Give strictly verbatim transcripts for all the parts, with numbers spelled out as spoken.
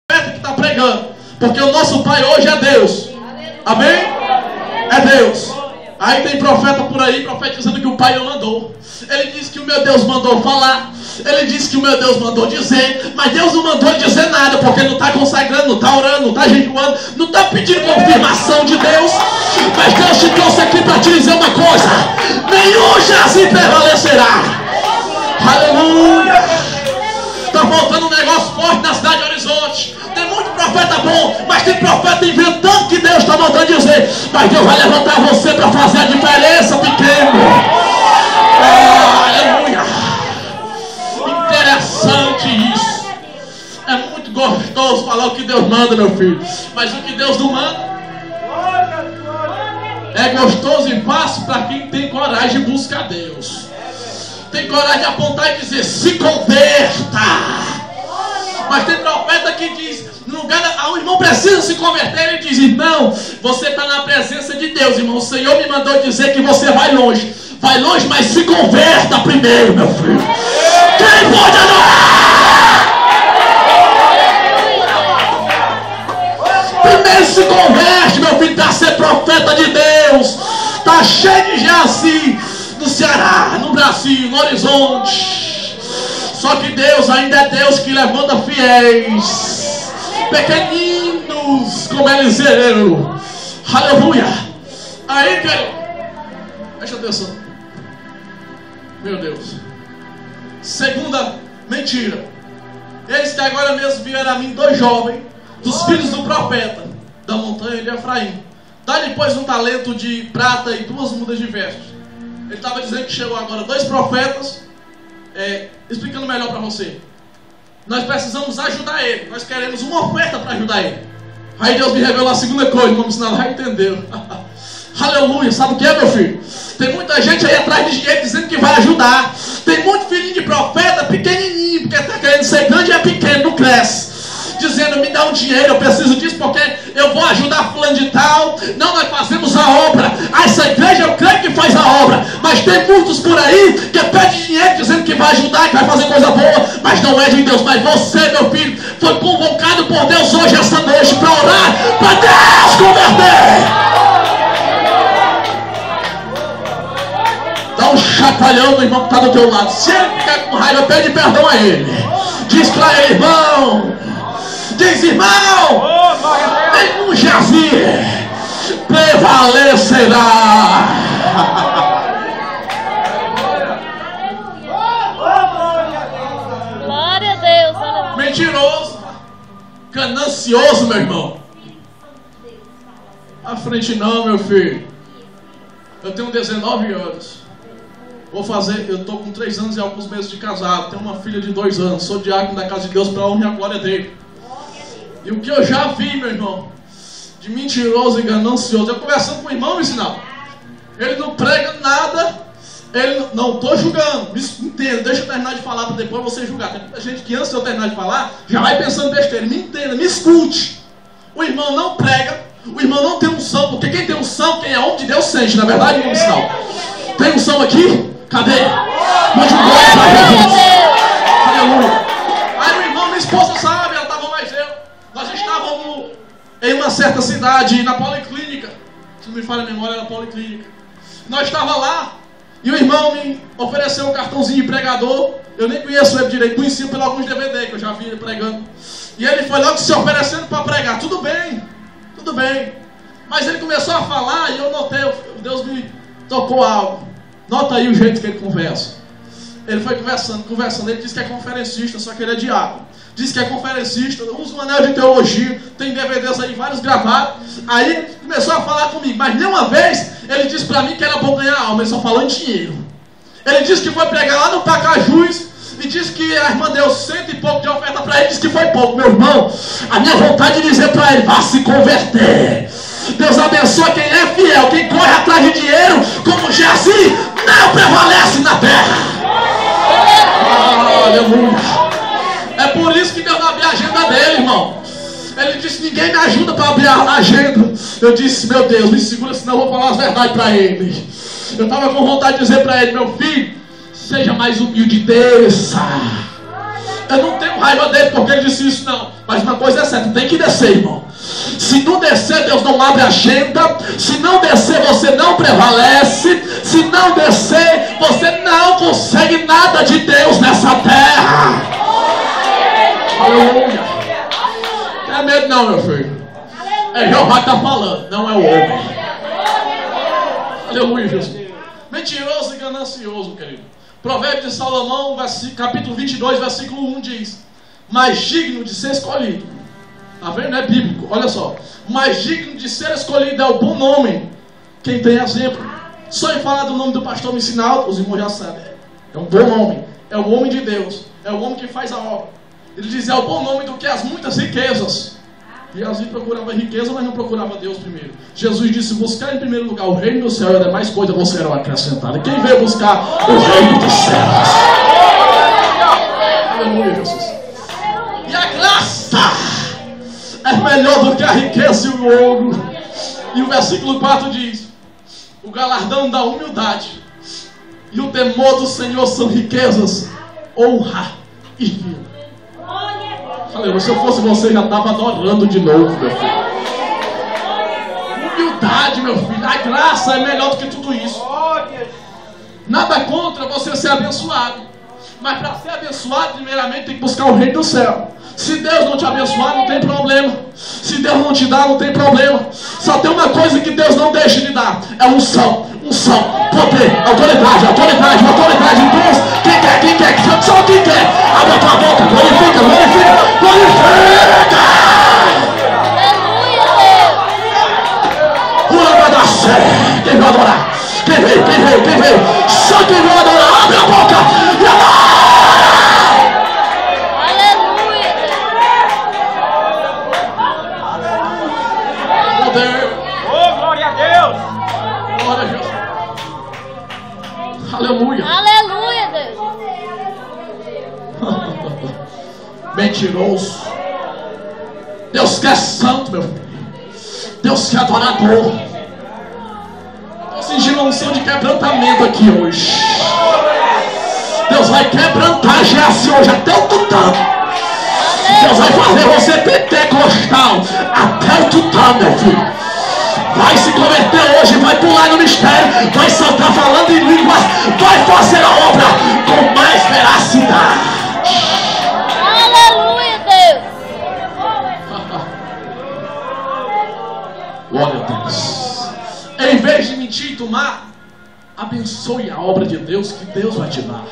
profeta que está pregando, porque o nosso pai hoje é Deus. Amém? É Deus. Aí tem profeta por aí profetizando que o pai não mandou. Ele disse que o meu Deus mandou falar. Ele disse que o meu Deus mandou dizer. Mas Deus não mandou dizer nada, porque não está consagrando, não está orando, não está jejuando, não está pedindo confirmação de Deus. Mas Deus te trouxe aqui para te dizer uma coisa: nenhum jazigo prevalecerá. Aleluia. Está faltando um negócio forte na cidade de Horizonte. Tem muito profeta bom, mas tem profeta inventando que Deus está mandando dizer. Mas Deus vai levantar você para fazer a diferença, pequeno. Oh, aleluia. Interessante isso. É muito gostoso falar o que Deus manda, meu filho. Mas o que Deus não manda é gostoso e fácil para quem tem coragem de buscar Deus. Tem coragem de apontar e dizer: se converta. Mas tem profeta que diz: no lugar da, o irmão precisa se converter. Ele diz: irmão, você está na presença de Deus, irmão. O Senhor me mandou dizer que você vai longe. Vai longe, mas se converta primeiro, meu filho. Quem pode adorar? Primeiro se converte, meu filho, para ser profeta de Deus. Está cheio de jaci no Ceará, no Brasil, no Horizonte. Só que Deus ainda é Deus que levanta fiéis, pequeninos como Eliseu. Aleluia. Aí, querido, presta atenção. Meu Deus. Segunda mentira. Eis que agora mesmo vieram a mim dois jovens, dos filhos do profeta, da montanha de Efraim. Dá-lhe, pois, um talento de prata e duas mudas de vestes. Ele estava dizendo que chegou agora dois profetas, é, explicando melhor para você. Nós precisamos ajudar ele. Nós queremos uma oferta para ajudar ele. Aí Deus me revelou a segunda coisa, como se nada já entendeu. Aleluia, sabe o que é, meu filho? Tem muita gente aí atrás de dinheiro dizendo que vai ajudar. Tem muito filhinho de profeta pequenininho, porque está querendo ser grande e é pequeno, não cresce, dizendo: me dá um dinheiro, eu preciso disso porque eu vou ajudar fulano de tal. Não, nós fazemos a obra. Essa igreja eu creio que faz a obra. Mas tem muitos por aí que pedem dinheiro dizendo que vai ajudar, que vai fazer coisa boa, mas não é de Deus. Mas você, meu filho, foi convocado por Deus hoje, essa noite, para orar, para Deus converter. Dá um chacoalhão no irmão que está do teu lado. Se ele ficar com raiva, pede perdão a ele. Diz para ele: irmão, diz, irmão, nenhum jazigo prevalecerá. Glória a Deus. Aleluia. Mentiroso, ganancioso, meu irmão. À frente não, meu filho. Eu tenho dezenove anos. Vou fazer, eu estou com três anos e alguns meses de casado. Tenho uma filha de dois anos. Sou diácono da casa de Deus para a honra e a glória dele. E o que eu já vi, meu irmão, de mentiroso e ganancioso. Eu conversando com o irmão, me ensinava. Ele não prega nada. Ele não estou julgando. Me entenda, deixa eu terminar de falar para depois você julgar. Tem muita gente que antes de eu terminar de falar já vai pensando besteira. Me entenda, me escute. O irmão não prega. O irmão não tem unção. Porque quem tem unção, quem é homem de Deus sente. Na verdade, irmão Sinal. Tem unção aqui? Cadê? Mande um glória pra Jesus. Aleluia. Aí o irmão, minha esposa sabe, ela estava mais eu. Nós estávamos em uma certa cidade, na policlínica. Se não me falha a memória, era policlínica. Nós estávamos lá e o irmão me ofereceu um cartãozinho de pregador. Eu nem conheço ele direito, conheci pelo alguns D V D que eu já vi ele pregando. E ele foi logo se oferecendo para pregar. Tudo bem, tudo bem. Mas ele começou a falar e eu notei, Deus me tocou algo. Nota aí o jeito que ele conversa. Ele foi conversando, conversando. Ele disse que é conferencista, só que ele é diácono. Diz que é conferencista, usa um anel de teologia. Tem D V Ds aí, vários gravados. Aí ele começou a falar comigo. Mas nenhuma vez ele disse para mim que era bom ganhar alma. Ele só falou em dinheiro. Ele disse que foi pregar lá no Pacajus. E disse que a irmã deu cento e pouco de oferta para ele. Disse que foi pouco. Meu irmão, a minha vontade de dizer para ele: vá se converter. Deus abençoa quem é fiel. Quem corre atrás de dinheiro, como Jazi, não prevalece na terra. Aleluia. É por isso que Deus não abriu a agenda dele, irmão. Ele disse: ninguém me ajuda para abrir a agenda. Eu disse: meu Deus, me segura, senão eu vou falar as verdades para ele. Eu estava com vontade de dizer para ele: meu filho, seja mais humilde, desça. Eu não tenho raiva dele porque ele disse isso, não. Mas uma coisa é certa, tem que descer, irmão. Se não descer, Deus não abre agenda. Se não descer, você não prevalece. Se não descer, você não consegue nada de Deus nessa terra. Aleluia. Não é medo não, meu filho. É Jeová que está falando, não é o homem. Aleluia, Jesus. Mentiroso e ganancioso, querido. Provérbio de Salomão, capítulo vinte e dois, versículo um diz: mais digno de ser escolhido. Está vendo? É bíblico. Olha só. Mais digno de ser escolhido é o bom nome. Quem tem exemplo. Só em falar do nome do pastor me ensinar, os irmãos já sabem. É um bom nome. É o homem de Deus. É o homem que faz a obra. Ele diz: é o bom nome do que as muitas riquezas. E assim procurava riqueza, mas não procurava Deus primeiro. Jesus disse: buscar em primeiro lugar o reino do céu, e demais coisas vão ser acrescentadas. Quem veio buscar o reino dos céus? Aleluia, Jesus. E a graça é melhor do que a riqueza e o ouro. E o versículo quatro diz: o galardão da humildade e o temor do Senhor são riquezas, honra e vida. Aleluia. Se eu fosse você, já estava adorando de novo, meu filho. Humildade, meu filho. A graça é melhor do que tudo isso. Nada contra você ser abençoado. Mas para ser abençoado, primeiramente tem que buscar o reino do céu. Se Deus não te abençoar, não tem problema. Se Deus não te dá, não tem problema. Só tem uma coisa que Deus não deixa de dar: é unção, unção, poder, autoridade, autoridade, autoridade em Deus. Quem quer, quem quer, só quem quer. Abre a tua boca, glorifica, glorifica, glorifica. Aleluia, vai dar certo. Quem vai adorar? Quem veio, quem veio, quem veio? Só quem vai adorar, abre a boca e adora. Aleluia. Aleluia, Deus. Mentiroso. Deus quer santo, meu filho. Deus quer adorador. Estou sentindo uma unção de quebrantamento aqui hoje. Deus vai quebrantar já assim hoje até o tutano. Deus vai fazer você pentecostal até o tutano, meu filho. Vai se converter hoje, vai pular no mistério, vai saltar falando em línguas, vai fazer a obra com mais veracidade. Aleluia, Deus. Glória a Deus. Em vez de mentir e tomar, abençoe a obra de Deus que Deus vai te dar.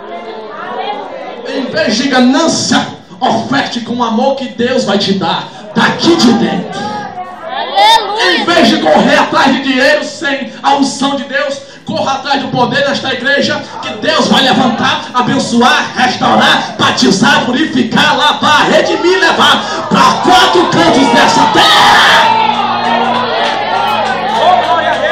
Em vez de ganância, oferte com o amor que Deus vai te dar daqui de dentro. Aleluia. Em vez de correr atrás de dinheiro sem a unção de Deus, corra atrás do poder nesta igreja, que Deus vai levantar, abençoar, restaurar, batizar, purificar, lavar, redimir, levar para quatro cantos dessa terra. Oh, glória a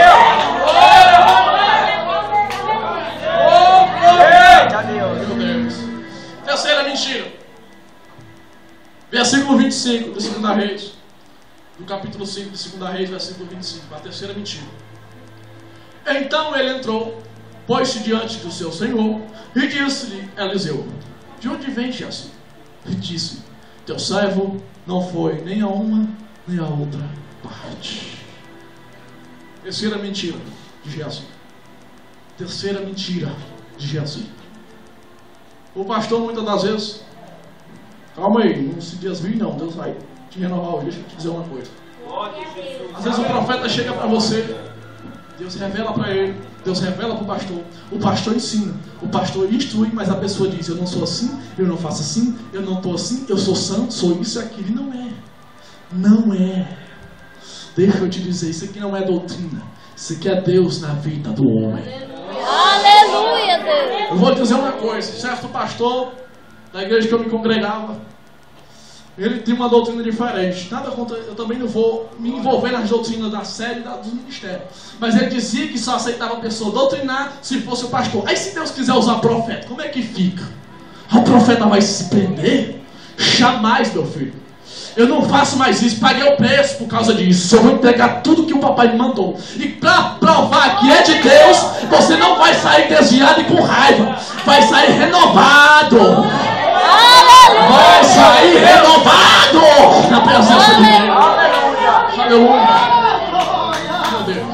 Deus! Oh, Deus! Meu Deus. Terceira mentira. Versículo vinte e cinco de segunda Reis. Do capítulo cinco de segunda Reis, versículo vinte e cinco, a terceira mentira. Então ele entrou, pôs-se diante do seu senhor, e disse-lhe Eliseu: de onde vem Geazi? E disse: teu servo não foi nem a uma, nem a outra parte. Terceira mentira de Geazi. Terceira mentira de Geazi. O pastor muitas das vezes, calma aí, não se desvie não, Deus vai te renovar hoje. Deixa eu te dizer uma coisa. Às vezes o profeta chega para você, Deus revela para ele, Deus revela para o pastor, o pastor ensina, o pastor instrui, mas a pessoa diz: eu não sou assim, eu não faço assim, eu não estou assim, eu sou santo, sou isso e aquilo. E não é, não é. Deixa eu te dizer, isso aqui não é doutrina, isso aqui é Deus na vida do homem. Aleluia, Deus. Eu vou dizer uma coisa, certo pastor da igreja que eu me congregava, ele tinha uma doutrina diferente. Nada contra, eu também não vou me envolver nas doutrinas da série e do ministério. Mas ele dizia que só aceitava a pessoa doutrinar se fosse o pastor. Aí se Deus quiser usar profeta, como é que fica? O profeta vai se prender? Jamais, meu filho. Eu não faço mais isso, paguei o preço por causa disso. Eu vou entregar tudo que o papai me mandou. E para provar que é de Deus, você não vai sair desviado e com raiva. Vai sair renovado. Aleluia. vai sair renovado na presença de Deus. Aleluia. Meu Deus.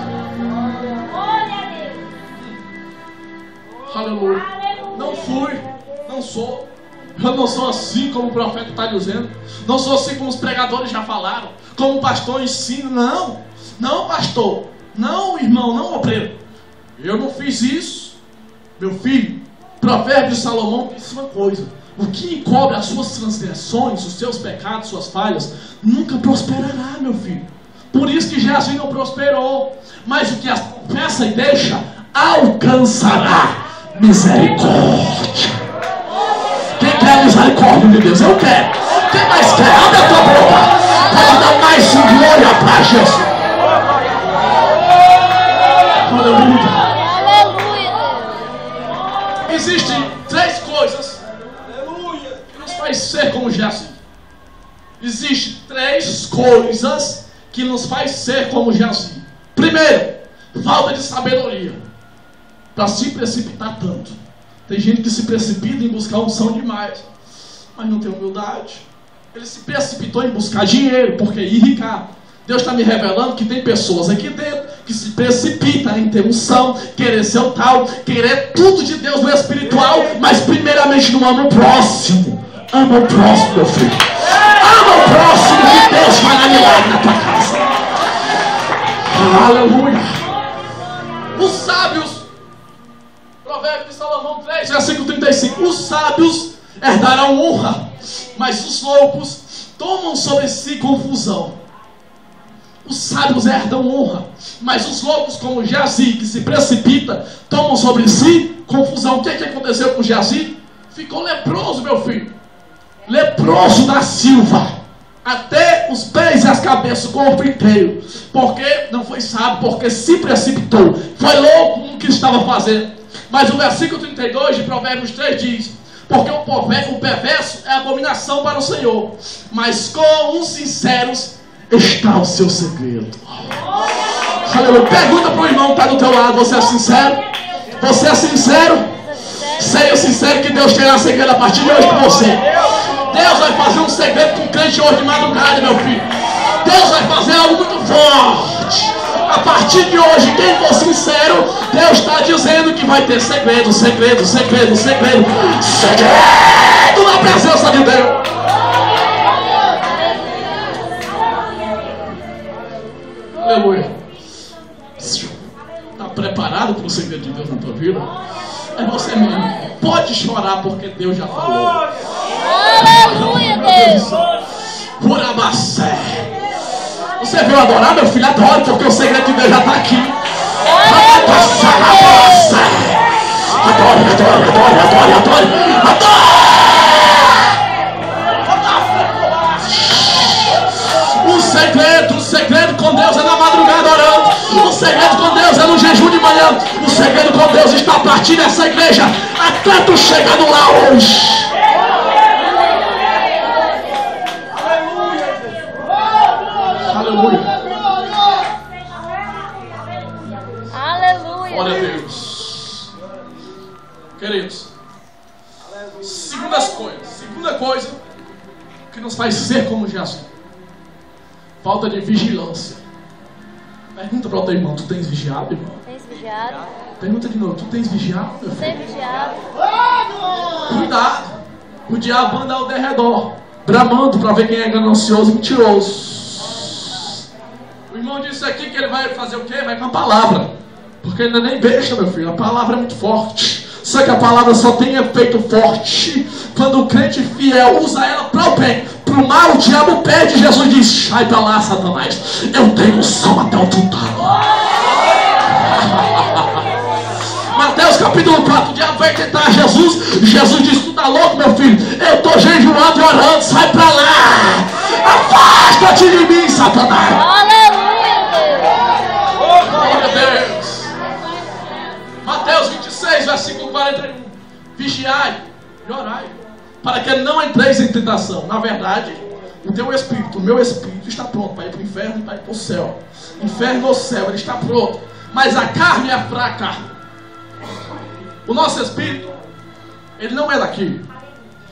Aleluia. Não fui, não sou. Eu não sou assim como o profeta está dizendo. Não sou assim como os pregadores já falaram. Como o pastor ensina. Não, não, pastor. Não, irmão, não, obreiro. Eu não fiz isso. Meu filho, Provérbio de Salomão diz uma coisa: o que encobre as suas transgressões, os seus pecados, suas falhas, nunca prosperará, meu filho. Por isso que Geazi não prosperou. Mas o que as confessa e deixa, alcançará misericórdia. Quem quer a misericórdia de Deus? Eu quero. Quem mais quer? Abre a tua boca. Pode dar mais glória para Jesus. Aleluia. Aleluia, Deus. Existem três coisas que nos faz ser como Geazi. Existem três coisas que nos faz ser como Geazi. Primeiro, falta de sabedoria para se precipitar tanto. Tem gente que se precipita em buscar unção demais, mas não tem humildade. Ele se precipitou em buscar dinheiro, porque ia enricar. Deus está me revelando que tem pessoas aqui dentro que se precipitam em ter unção, querer ser o tal, querer tudo de Deus no espiritual, mas primeiramente não ama o próximo. Ama o próximo, meu filho. Ama o próximo, que Deus vai dar milagre na tua casa. Aleluia. Os sábios, Provérbio de Salomão três, versículo trinta e cinco. Os sábios herdarão honra, mas os loucos tomam sobre si confusão. Os sábios herdam honra, mas os loucos, como Geazi, que se precipita, tomam sobre si confusão. O que, que aconteceu com Geazi? Ficou leproso, meu filho. Leproso da Silva, até os pés e as cabeças, o corpo inteiro. Porque não foi sábio, porque se precipitou. Foi louco no que estava fazendo. Mas o versículo trinta e dois de Provérbios três diz: porque o perverso é abominação para o Senhor, mas com os sinceros está o seu segredo. Aleluia. Pergunta para o irmão que está do teu lado: você é sincero? Você é sincero? Seja sincero que Deus terá segredo a partir de hoje com você. Deus vai fazer um segredo com o crente hoje de madrugada, meu filho. Deus vai fazer algo muito forte. A partir de hoje, quem for sincero, Deus está dizendo que vai ter segredo, segredo, segredo, segredo, segredo na presença de Deus. Aleluia. Está preparado para o segredo de Deus na tua vida? É você mesmo. Pode chorar porque Deus já falou. Aleluia, Deus. Urabacé. Você veio adorar, meu filho? Adore, porque o segredo de Deus já está aqui. Adore, adore, adore, adore, adore, adore. O segredo, o segredo com Deus é na madrugada orando. O segredo com Deus é no jejum de manhã. O segredo com Deus está a partir dessa igreja até tu chegar no lá hoje. Aleluia. Aleluia. Glória a Deus. Queridos, segunda coisa, segunda coisa que nos faz ser como Geazi: falta de vigilância. Pergunta para o teu irmão: tu tens vigiado, irmão? Tens vigiado? Pergunta de novo: tu tens vigiado, meu filho? Tens vigiado? Cuidado, o diabo anda ao derredor, bramando para ver quem é ganancioso e mentiroso. O irmão disse aqui que ele vai fazer o quê? Vai com a palavra, porque ele não é nem besta, meu filho. A palavra é muito forte. Só que a palavra só tem efeito forte quando o crente fiel usa ela para o bem. Para o mal, o diabo pede. Jesus diz: sai para lá, Satanás, eu tenho som até o tuntalo. Mateus capítulo quatro, o diabo vai tentar Jesus. Jesus diz: tu tá louco, meu filho? Eu estou jejuando e orando, sai para lá. Afasta-te de mim, Satanás. Aleluia, Deus. Glória a Deus. Mateus vinte e seis, versículo quarenta e um: vigiai e orai, para que não entreis em tentação. Na verdade, o teu espírito, o meu espírito está pronto para ir para o inferno e para ir para o céu. Inferno ou céu, ele está pronto, mas a carne é fraca. O nosso espírito, ele não é daqui.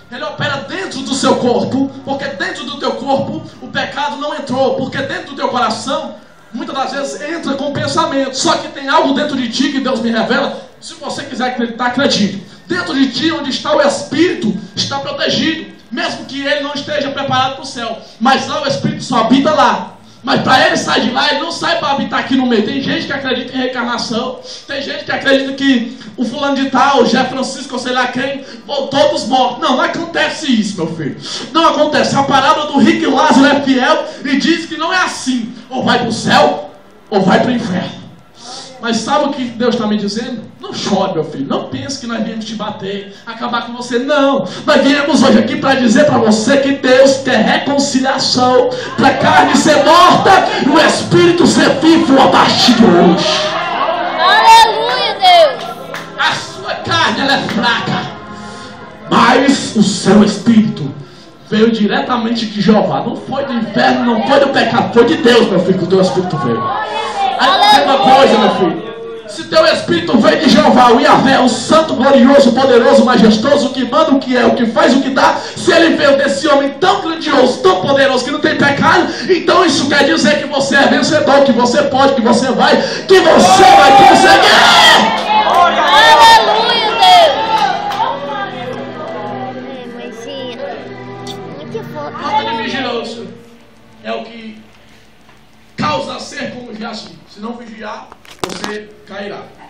Ele opera dentro do seu corpo, porque dentro do teu corpo o pecado não entrou, porque dentro do teu coração, muitas das vezes entra com pensamento, só que tem algo dentro de ti que Deus me revela. Se você quiser acreditar, acredite. Dentro de ti, onde está o Espírito, está protegido, mesmo que ele não esteja preparado para o céu, mas lá o Espírito só habita lá. Mas para ele sair de lá, ele não sai para habitar aqui no meio. Tem gente que acredita em reencarnação, tem gente que acredita que o fulano de tal, o Jé Francisco, ou sei lá quem, voltou dos mortos. Não, não acontece isso, meu filho. Não acontece. A palavra do rico e Lázaro é fiel e diz que não é assim. Ou vai para o céu, ou vai para o inferno. Mas sabe o que Deus está me dizendo? Não chore, meu filho. Não pense que nós viemos te bater, acabar com você. Não. Nós viemos hoje aqui para dizer para você que Deus quer reconciliação, para a carne ser morta e o Espírito ser vivo a partir de hoje. Aleluia, Deus. A sua carne ela é fraca, mas o seu Espírito veio diretamente de Jeová. Não foi do inferno, não foi do pecado, foi de Deus, meu filho, que o teu Espírito veio. Aí tem uma coisa, meu filho. Se teu Espírito vem de Jeová, o Yahvé, o santo, glorioso, poderoso, majestoso, o que manda, o que é, o que faz, o que dá, se ele veio desse homem tão grandioso, tão poderoso, que não tem pecado, então isso quer dizer que você é vencedor, que você pode, que você vai, que você vai conseguir. Aleluia, Deus. Falta de vigilância é o que causa ser como Jesus. Se não vigiar, você cairá.